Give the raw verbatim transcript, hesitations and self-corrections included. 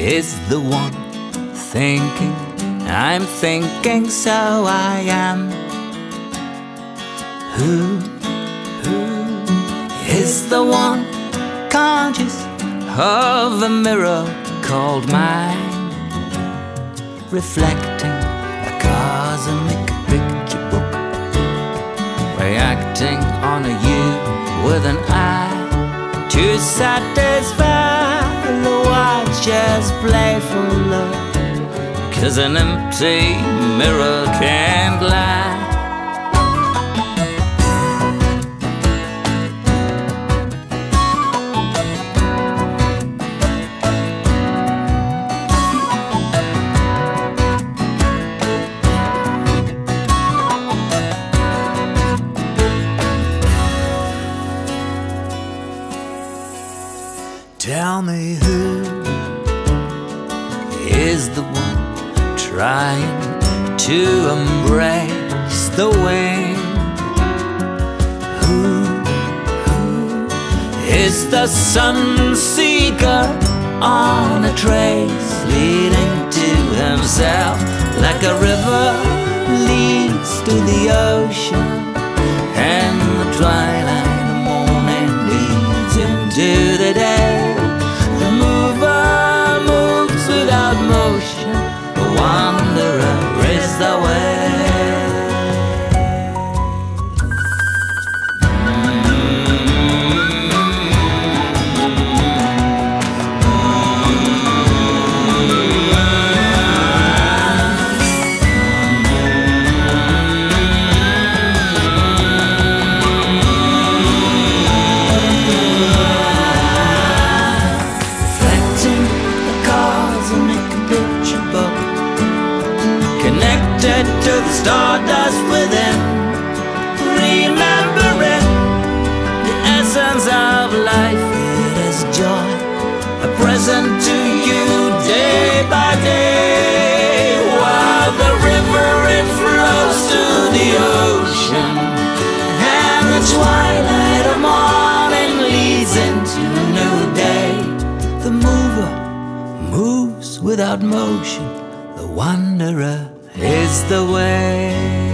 is the one thinking I'm thinking, so I am. Who, who is the one conscious of a mirror called mine, reflecting a cosmic picture book, reacting on a you with an eye to satisfy the watcher's playful look, 'cause an empty mirror can't lie. Tell me who is the one trying to embrace the wind? Who, who is the sun seeker on a trace leading to himself, like a river leads to the ocean, and the twilight of morning leads into the day? The mover moves without motion, the wanderer is the way. Connected to the stardust within, remembering the essence of life. It is joy, a present to you day by day, while the river it flows to the ocean, and the twilight of morning leads into a new day. The mover moves without motion, the wanderer is the way.